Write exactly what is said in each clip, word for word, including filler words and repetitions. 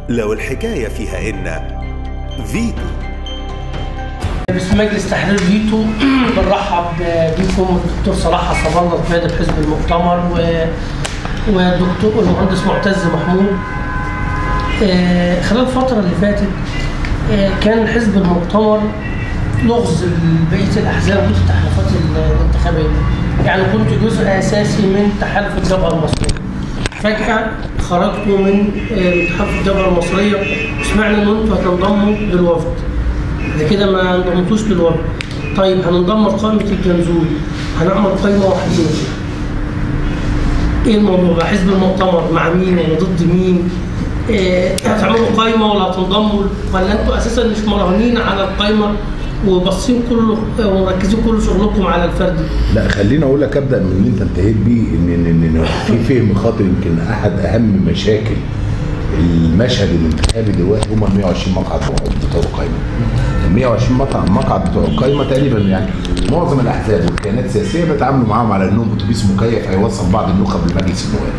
لو الحكاية فيها إن فيتو. باسم مجلس تحرير فيتو بنرحب بكم الدكتور صلاح عصام الله قائد حزب المؤتمر والدكتور المهندس معتز محمود. خلال الفترة اللي فاتت كان حزب المؤتمر لغز بقية الأحزاب والتحالفات الانتخابية، يعني كنت جزء أساسي من تحالف الجبهة المصرية. فجأة خرجتوا من تحالف الجبهة المصرية وسمعنا إن أنتوا هتنضموا للوفد. بعد كده ما انضمتوش للوفد. طيب هننضم لقائمة الجنزوري، هنعمل قائمة وحدية. إيه الموضوع بقى؟ حزب المؤتمر مع مين ولا ضد مين؟ إيه هتعملوا قائمة ولا هتنضموا ولا أنتوا أساسا مش مراهنين على القائمة وباصين كله ومركزين كل شغلكم على الفردي؟ لا خليني اقول لك ابدا من اللي انت انتهيت بيه ان ان في فهم خاطئ. يمكن احد اهم مشاكل المشهد الانتخابي دلوقتي هم ال مئة وعشرين مقعد بتوع القايمه. ال مئة وعشرين مقعد بتوع القايمه تقريبا يعني معظم الاحزاب والكيانات السياسيه بيتعاملوا معاهم على انهم اتوبيس مكيف هيوصل بعض النخب لمجلس النواب.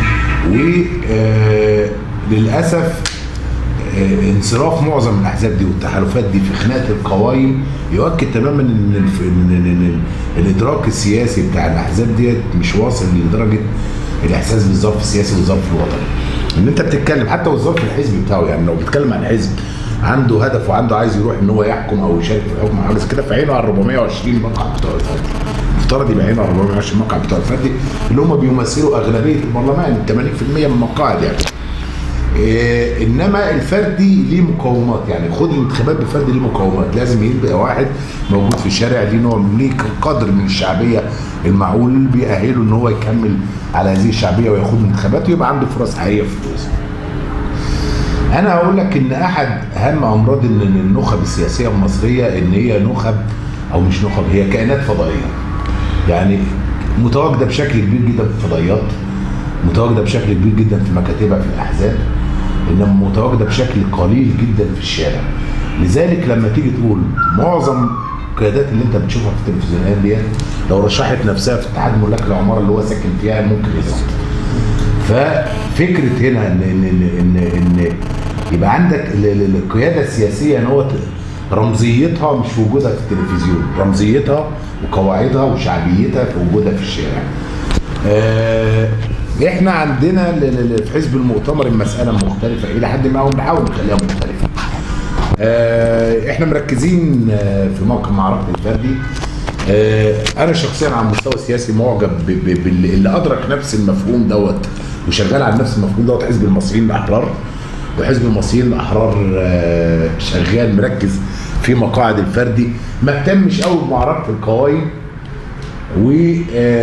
وللاسف انصراف معظم الاحزاب دي والتحالفات دي في خناقه القوائم يؤكد تماما ان ان الادراك السياسي بتاع الاحزاب ديت مش واصل لدرجه الاحساس بالظرف السياسي والظرف الوطني. ان انت بتتكلم حتى والظرف الحزبي بتاعه، يعني لو بتتكلم عن حزب عنده هدف وعنده عايز يروح ان هو يحكم او يشارك في الحكم او كده، فعينه على أربعمئة وعشرين مقعد بتوع الفردي. افترض يبقى عينه على أربعمئة وعشرين مقعد بتوع الفردي اللي هم بيمثلوا اغلبيه البرلمان، ثمانين بالمئة من المقاعد يعني. إيه انما الفردي ليه مقومات، يعني خد الانتخابات بفردي ليه مقومات. لازم يبقى واحد موجود في الشارع ليه نوع ليه قدر من الشعبيه المعقول بيأهله ان هو يكمل على هذه الشعبيه وياخد الانتخابات ويبقى عنده فرص حقيقيه في الفوز. انا هقول لك ان احد اهم امراض ان النخب السياسيه المصريه ان هي نخب او مش نخب، هي كائنات فضائيه. يعني متواجده بشكل كبير جدا في الفضائيات، متواجده بشكل كبير جدا في مكاتبها في الاحزاب، انما متواجده بشكل قليل جدا في الشارع. لذلك لما تيجي تقول معظم القيادات اللي انت بتشوفها في التلفزيونات ديت لو رشحت نفسها في اتحاد ملاك العماره اللي هو ساكن فيها ممكن يسقط. ففكره هنا ان ان ان ان يبقى عندك القياده السياسيه ان هو رمزيتها مش في وجودها في التلفزيون، رمزيتها وقواعدها وشعبيتها في وجودها في الشارع. آه احنا عندنا في حزب المؤتمر المساله مختلفه الى حد ما وبنحاول نخليها مختلفه. اه احنا مركزين في موقع معركه الفردي. اه انا شخصيا على المستوى السياسي معجب باللي ادرك نفس المفهوم دوت وشغال على نفس المفهوم دوت حزب المصريين الاحرار. وحزب المصريين الاحرار اه شغال مركز في مقاعد الفردي، ما اهتمش قوي بمعركه القوائم، واعلن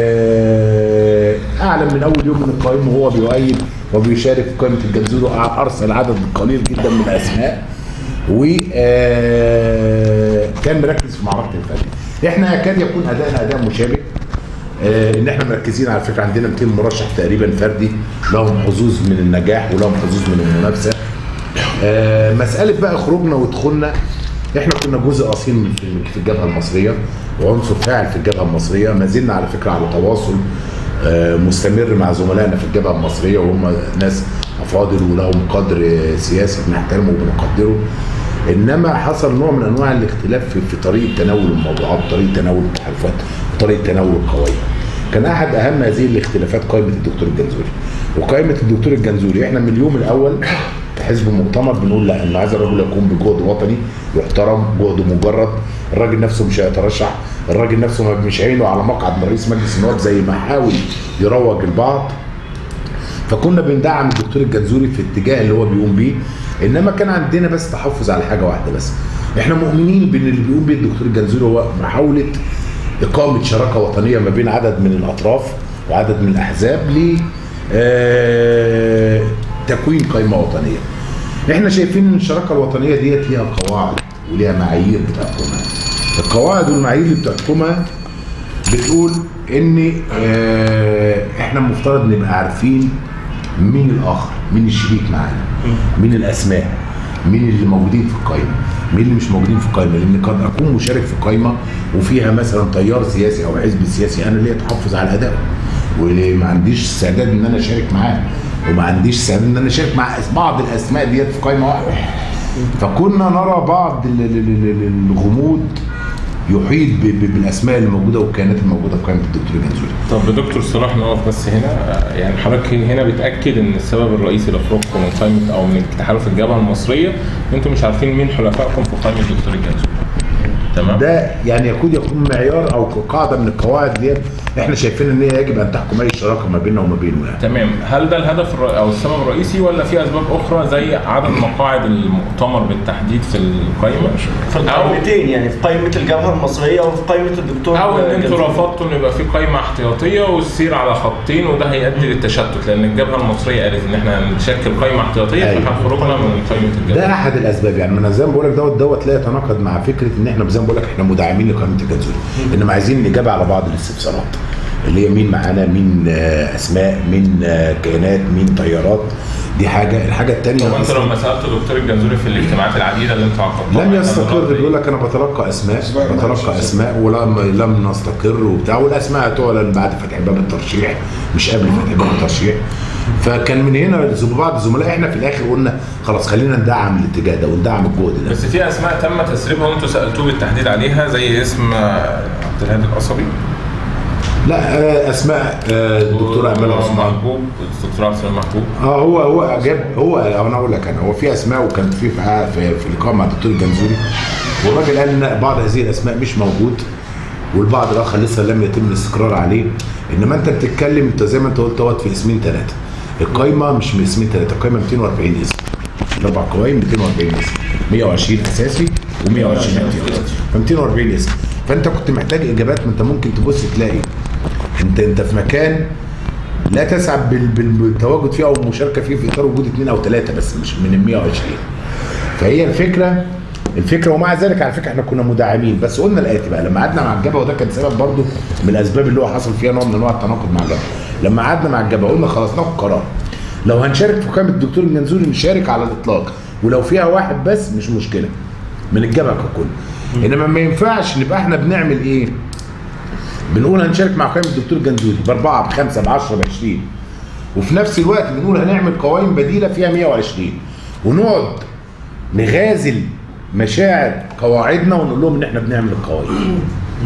من اول يوم من القائمه وهو بيؤيد وبيشارك في قائمه الجنزوري وارسل عدد قليل جدا من الاسماء وكان مركز في معركه الفردي. احنا يكاد يكون ادائنا اداء مشابه، ان احنا مركزين على فكره عندنا مئتين مرشح تقريبا فردي لهم حظوظ من النجاح ولهم حظوظ من المنافسه. مساله بقى خروجنا ودخولنا، احنا كنا جزء اصيل في الجبهه المصريه وعنصر فاعل في الجبهه المصريه، ما زلنا على فكره على تواصل مستمر مع زملائنا في الجبهه المصريه وهم ناس افاضل ولهم قدر سياسي بنحترمه وبنقدره. انما حصل نوع من انواع الاختلاف في, في طريقه تناول الموضوعات، طريقه تناول التحالفات، طريقه تناول القوائم. كان احد اهم هذه الاختلافات قائمه الدكتور الجنزوري. وقائمه الدكتور الجنزوري احنا من اليوم الاول حزب المؤتمر بنقول لا، ان هذا الرجل يقوم بجهد وطني يحترم، جهده مجرد، الراجل نفسه مش هيترشح، الراجل نفسه مش عينه على مقعد من رئيس مجلس النواب زي ما حاول يروج البعض. فكنا بندعم الدكتور الجنزوري في الاتجاه اللي هو بيقوم بيه، انما كان عندنا بس تحفظ على حاجه واحده بس. احنا مؤمنين بان اللي بيقوم بيه الدكتور الجنزوري هو محاوله اقامه شراكه وطنيه ما بين عدد من الاطراف وعدد من الاحزاب ل تكوين قائمه وطنيه. احنا شايفين ان الشراكه الوطنيه ديت ليها قواعد وليها معايير بتحكمها. القواعد والمعايير اللي بتحكمها بتقول ان اه احنا المفترض نبقى عارفين مين الاخر، مين الشريك معانا، مين الاسماء، مين اللي موجودين في القائمه، مين اللي مش موجودين في القائمه. لان قد اكون مشارك في قائمه وفيها مثلا تيار سياسي او حزب سياسي انا ليا تحفظ على ادائه وما عنديش استعداد ان انا اشارك معاه. وما عنديش سبب ان انا اشارك مع بعض الاسماء ديت في قائمه واحده. فكنا نرى بعض الغموض يحيط بالاسماء الموجوده والكيانات الموجوده في قائمه الدكتور الجنزوري. طب دكتور صلاح نقف بس هنا، يعني حضرتك هنا بتاكد ان السبب الرئيسي لخروجكم من قائمه او من تحالف الجبهه المصريه ان انتم مش عارفين مين حلفائكم في قائمه الدكتور الجنزوري. تمام؟ ده يعني يكون يكون معيار او قاعده من القواعد ديت احنا شايفين ان هي يجب ان تحكم اي شراكه ما بيننا وما بينه يعني. تمام. هل ده الهدف الر... او السبب الرئيسي ولا في اسباب اخرى زي عدد مقاعد المؤتمر بالتحديد في القائمه؟ في القائمتين يعني في قائمه الجبهه المصريه وفي قائمه الدكتور، او ان انتوا رفضتوا ان يبقى في قائمه احتياطيه والسير على خطين وده هيؤدي للتشتت، لان الجبهه المصريه قالت ان احنا نشكل قائمه احتياطيه فهنخرجنا من قائمه الجبهه. ده احد الاسباب يعني. انا زي ما بقول لك دوت دوت لا يتناقض مع فكره ان احنا زي ما بقول لك احنا مدعمين لقائمه الجنزوري، انما عايزين الاجابه على بعض الاستفسارات اللي هي مين معانا، مين اسماء، مين كيانات، مين طيارات. دي حاجه. الحاجه الثانيه، طب انت لما سالت دكتور الجنزوري في الاجتماعات العديده اللي انتوا عقدتوها لم يستقر، بيقول لك انا بتلقى اسماء بتلقى اسماء ولم لم نستقر وبتاع، والاسماء تعلن بعد فتح باب الترشيح مش قبل فتح باب الترشيح. فكان من هنا بعض الزملاء احنا في الاخر قلنا خلاص خلينا ندعم الاتجاه ده وندعم الجهد ده. بس في اسماء تم تسريبها وانتوا سالتوه بالتحديد عليها زي اسم عبد الهادي القصبي. لا اسماء الدكتور امال عثمان محبوب، الدكتور عبد السلام محبوب. اه هو هو جاب هو انا اقول لك انا هو في اسماء وكان في في, في لقاء مع الدكتور الجنزوري والراجل قال ان بعض هذه الاسماء مش موجود والبعض الاخر لسه لم يتم الاستقرار عليه. انما انت بتتكلم انت زي ما انت قلت دوت في اسمين ثلاثه. القايمه مش من اسمين ثلاثه، القايمه مئتين وأربعين اسم. الاربع قوائم مئتين وأربعين اسم، مئة وعشرين اساسي ومئة وعشرين احتياطي، ف مئتين وأربعين اسم. فانت كنت محتاج اجابات. ما انت ممكن تبص تلاقي انت انت في مكان لا تسعى بالتواجد فيه او المشاركه فيه في اطار وجود اثنين او ثلاثه بس مش من ال مئة وعشرين. فهي الفكره الفكره ومع ذلك على فكره احنا كنا مدعمين، بس قلنا الاتي بقى لما قعدنا مع الجبهه، وده كان سبب برضه من الاسباب اللي هو حصل فيها نوع من انواع التناقض مع الجبهه. لما قعدنا مع الجبهه قلنا خلاص ناخد قرار، لو هنشارك في قائمه الدكتور الجنزوري نشارك على الاطلاق، ولو فيها واحد بس مش مشكله من الجبهه ككل. انما ما ينفعش نبقى احنا بنعمل ايه؟ بنقول هنشارك مع قائمه الدكتور الجنزوري باربعه بخمسه بعشره بعشرين، وفي نفس الوقت بنقول هنعمل قوائم بديله فيها مئة وعشرين، ونقعد نغازل مشاعر قواعدنا ونقول لهم ان احنا بنعمل القوائم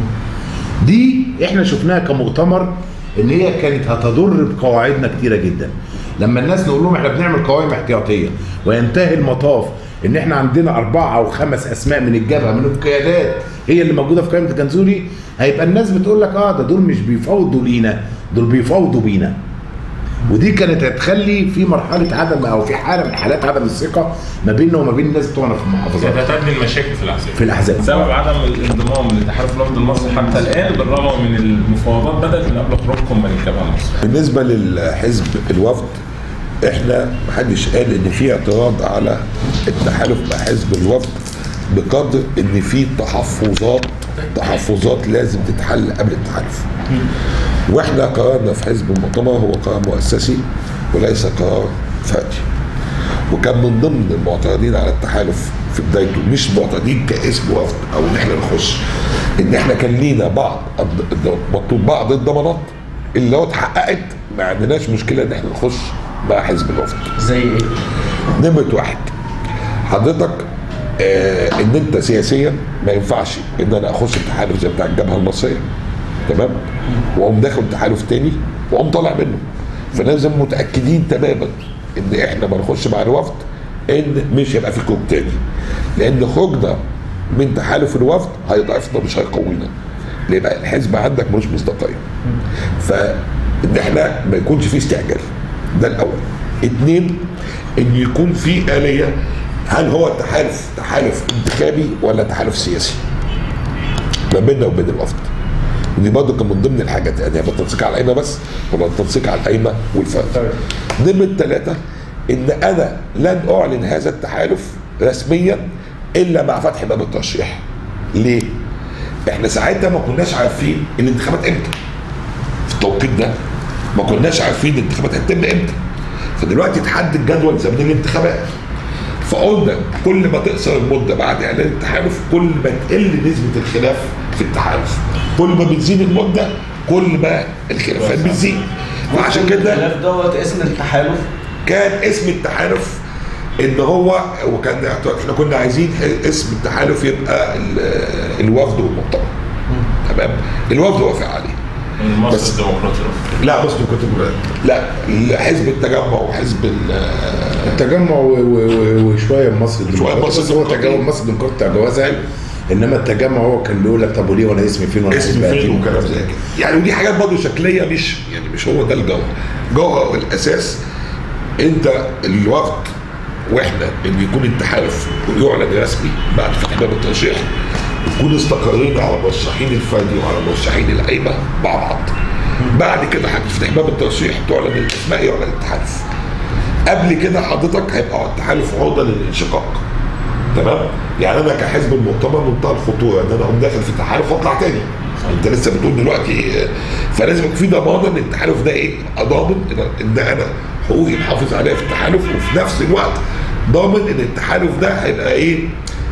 دي. احنا شفناها كمؤتمر ان هي كانت هتضر بقواعدنا كتيره جدا. لما الناس نقول لهم احنا بنعمل قوائم احتياطيه وينتهي المطاف ان احنا عندنا اربعه او خمس اسماء من الجبهه من القيادات هي اللي موجوده في قائمه الجنزوري، هيبقى الناس بتقول لك اه ده دول مش بيفاوضوا لينا، دول بيفاوضوا بينا. ودي كانت هتخلي في مرحله عدم او في حاله من حالات عدم الثقه ما بيننا وما بين الناس بتوعنا في المحافظات. كانت هتؤدي المشاكل في الاحزاب. في الاحزاب. بسبب عدم الانضمام لتحالف الوفد المصري حتى الان بالرغم من المفاوضات بدات من قبل خروجكم من الجبهه المصريه. بالنسبه للحزب الوفد احنا محدش قال ان في اعتراض على التحالف مع حزب الوفد بقدر ان في تحفظات تحفظات لازم تتحل قبل التحالف. واحنا قرارنا في حزب المؤتمر هو قرار مؤسسي وليس قرار فردي. وكان من ضمن المعترضين على التحالف في بدايته مش معترضين كاسم وفد او ان احنا نخش، ان احنا كان لينا بعض مطلوب بعض الضمانات اللي لو اتحققت ما عندناش مشكله ان احنا نخش مع حزب الوفد. زي ايه؟ نمره واحد حضرتك آه ان انت سياسيا ما ينفعش ان انا اخش التحالف زي بتاع الجبهه المصريه تمام واقوم داخل تحالف تاني واقوم طالع منه. فلازم متاكدين تماما ان احنا ما نخش مع الوفد ان مش هيبقى في خروج تاني، لان خروجنا من تحالف الوفد هيضعفنا مش هيقوينا، يبقى الحزب عندك ملوش مصداقيه. فان احنا ما يكونش فيه استعجال، ده الاول. اتنين ان يكون في آلية، هل هو التحالف تحالف انتخابي ولا تحالف سياسي ما بيننا وبين الوفد؟ ودي برضه كان من ضمن الحاجات، يعني هيبقى التنسيق على القايمه بس ولا التنسيق على القايمه والفرد. نمرة ثلاثة ان انا لن اعلن هذا التحالف رسميا الا مع فتح باب الترشيح. ليه؟ احنا ساعتها ما كناش عارفين الانتخابات امتى. في التوقيت ده ما كناش عارفين الانتخابات هتتم امتى. فدلوقتي اتحدد جدول زمن الانتخابات. فقلنا كل ما تقصر المده بعد اعلان التحالف كل ما تقل نسبه الخلاف في التحالف. كل ما بتزيد المده كل ما الخلافات بتزيد. وعشان كده الخلاف دوت اسم التحالف كان اسم التحالف ان هو وكان احنا كنا عايزين اسم التحالف يبقى الوفد والمؤتمر. تمام. الوفد وافق عليه. مصر الديمقراطي. لا مصر الديمقراطي لا حزب التجمع وحزب التجمع وشويه مصر شويه مصر هو تجاوز مصر الديمقراطي بتاع جوازها، انما التجمع هو كان بيقول لك طب وليه وانا اسمي فين وانا اسمي فين وكلام زي كده يعني. ودي حاجات برضه شكليه مش يعني مش هو ده الجوهر. جوهر الاساس انت الوفد واحنا ان يكون التحالف ويعلن رسمي بعد فتح باب الترشيح نكون استقرينا على مرشحين الفردي وعلى مرشحين القايمه مع بعض. بعد كده هتفتح باب الترشيح تعلن الاسماء يعلن التحالف. قبل كده حضرتك هيبقى التحالف عرضه للانشقاق. تمام؟ يعني انا كحزب المؤتمر منتهى الخطوره ان انا اقوم داخل في التحالف واطلع تاني. انت لسه بتقول دلوقتي فلازم يكون في ضمانه ان التحالف ده ايه؟ ضامن ان انا حقوقي محافظ عليها في التحالف، وفي نفس الوقت ضامن ان التحالف ده هيبقى ايه؟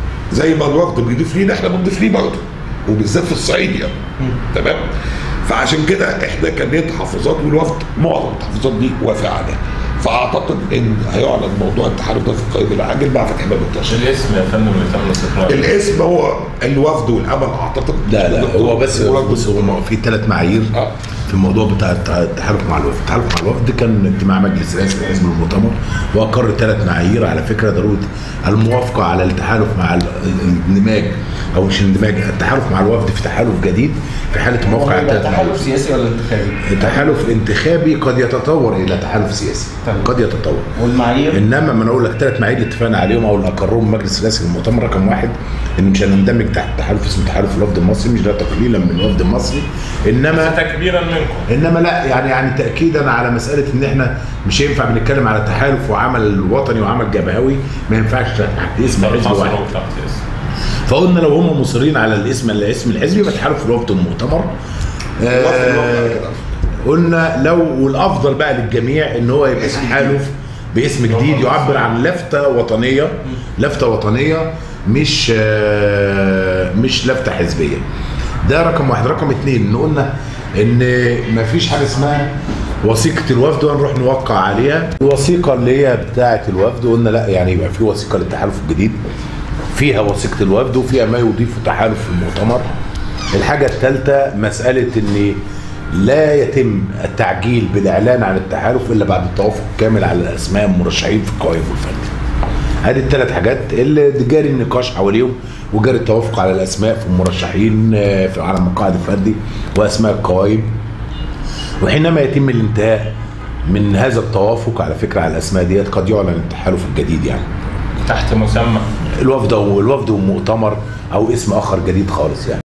زي ما الوفد بيضيف لينا احنا بنضيف ليه برضه، وبالذات في الصعيد يعني. تمام؟ فعشان كده احنا كان لنا تحفظات والوفد معظم التحفظات دي وافق عليها. فاعتقد ان هيعلن موضوع التحالف ده في القريب العاجل مع فتح باب الترشيح. الاسم يا فندم اللي تم استقراره. الاسم هو الوفد والامل اعتقد. لا لا هو بس بص هو في ثلاث معايير آه. في الموضوع بتاع التحالف مع الوفد. التحالف مع الوفد كان اجتماع مجلس رئاسي لحزب المؤتمر واقر ثلاث معايير على فكره ضروره الموافقه على التحالف مع الاندماج او مش الاندماج التحالف مع الوفد في تحالف جديد في حاله موافقه على ثلاث معايير. تحالف سياسي ولا انتخابي؟ تحالف انتخابي قد يتطور الى تحالف سياسي. طبعا. قد يتطور. والمعايير؟ انما ما انا اقول لك ثلاث معايير اللي اتفقنا عليهم او اللي اقرهم مجلس رئاسي المؤتمر. رقم واحد ان مش هنندمج تحت تحالف اسمه تحالف الوفد المصري، مش ده تقليلا من الوفد المصري انما تكبيرا منكم، انما لا يعني يعني تاكيدا على مساله ان احنا مش هينفع بنتكلم على تحالف وعمل وطني وعمل جبهوي ما ينفعش تحت اسم حزب واحد. فقلنا لو هم مصرين على الاسم اللي اسم الحزب يبقى تحالف الوفد المؤتمر. آه قلنا لو والافضل بقى للجميع ان هو يبقى تحالف باسم جديد يعبر عن لفته وطنيه، لفته وطنيه مش آه مش لفته حزبيه. ده رقم واحد. رقم اثنين ان قلنا ان مفيش حاجه اسمها وثيقه الوفد ونروح نوقع عليها. الوثيقه اللي هي بتاعه الوفد قلنا لا يعني يبقى في وثيقه للتحالف الجديد فيها وثيقه الوفد وفيها ما يضيف تحالف المؤتمر. الحاجه الثالثه مساله ان لا يتم التعجيل بالاعلان عن التحالف الا بعد التوافق كامل على الاسماء المرشحين في القوائم والفردي. هذه الثلاث حاجات اللي جاري النقاش حواليهم وجاري التوافق على الاسماء في المرشحين في على المقاعد الفردي واسماء القوائم. وحينما يتم الانتهاء من هذا التوافق على فكره على الاسماء ديت قد يعلن التحالف الجديد يعني تحت مسمى الوفد والوفد والمؤتمر او اسم اخر جديد خالص يعني.